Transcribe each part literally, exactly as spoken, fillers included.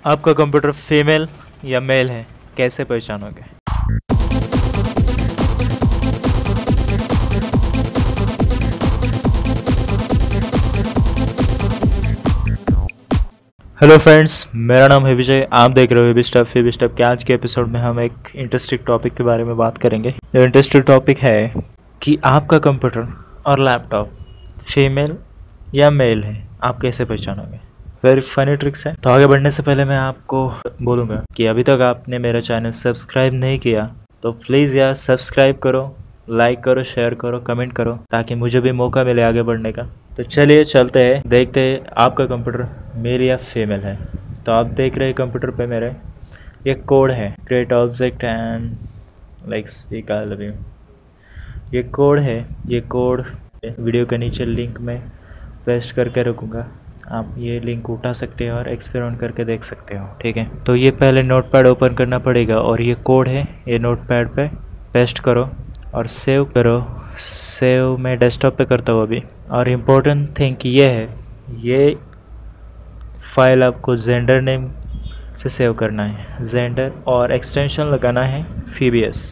आपका computer female या mail है, कैसे पहचानोगे? हेलो फ्रेंड्स, मेरा नाम है विजय। आप देख रहे हो हिबी स्टफ हिबी स्टफ के आज के एपिसोड में हम एक इंटरेस्टिंग टॉपिक के बारे में बात करेंगे। ये इंटरेस्टिंग टॉपिक है कि आपका कंप्यूटर और लैपटॉप फीमेल या मेल है, आप कैसे पहचानोगे। वेरी फनी ट्रिक्स है। तो आगे बढ़ने से पहले मैं आपको बोलूँगा कि अभी तक आपने मेरा चैनल सब्सक्राइब नहीं किया तो प्लीज़ यार सब्सक्राइब करो, लाइक करो, शेयर करो, कमेंट करो, ताकि मुझे भी मौका मिले आगे बढ़ने का। तो चलिए चलते हैं, देखते हैं आपका कंप्यूटर मेल या फीमेल है। तो आप देख रहे हैं कंप्यूटर पे मेरे ये कोड है, create object and like speak I love you. ये कोड है, ये कोड वीडियो के नीचे लिंक में पेस्ट करके रखूँगा। आप ये लिंक उठा सकते हो और एक्सपेरिमेंट करके देख सकते हो, ठीक है। तो ये पहले नोटपैड ओपन करना पड़ेगा और ये कोड है, ये नोटपैड पे पेस्ट करो और सेव करो। सेव मैं डेस्कटॉप पे करता हूँ अभी। और इम्पोर्टेंट थिंग ये है, ये फाइल आपको जेंडर नेम से सेव करना है, जेंडर, और एक्सटेंशन लगाना है फीबीएस,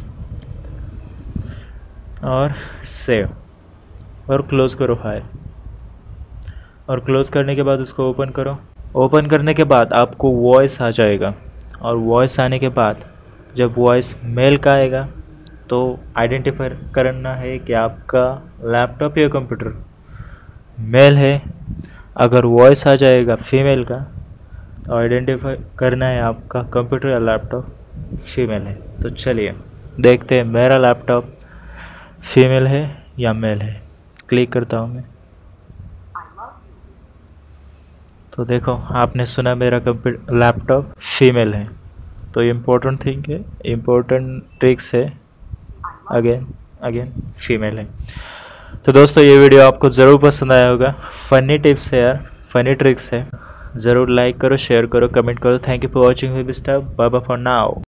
और सेव और क्लोज़ करो फाइल। और क्लोज़ करने के बाद उसको ओपन करो। ओपन करने के बाद आपको वॉइस आ जाएगा, और वॉइस आने के बाद जब वॉइस मेल का आएगा तो आइडेंटिफाई करना है कि आपका लैपटॉप या कंप्यूटर मेल है। अगर वॉइस आ जाएगा फीमेल का तो आइडेंटिफाई करना है आपका कंप्यूटर या लैपटॉप फीमेल है। तो चलिए देखते हैं मेरा लैपटॉप फीमेल है या मेल है। क्लिक करता हूँ मैं, तो देखो आपने सुना मेरा कंप्यूटर लैपटॉप फीमेल है। तो इम्पोर्टेंट थिंग है, इम्पोर्टेंट ट्रिक्स है, अगेन अगेन फीमेल है। तो दोस्तों ये वीडियो आपको ज़रूर पसंद आया होगा। फ़नी टिप्स है यार, फ़नी ट्रिक्स है। ज़रूर लाइक करो, शेयर करो, कमेंट करो। Thank you for watching Hibi stuff. Bye bye for now.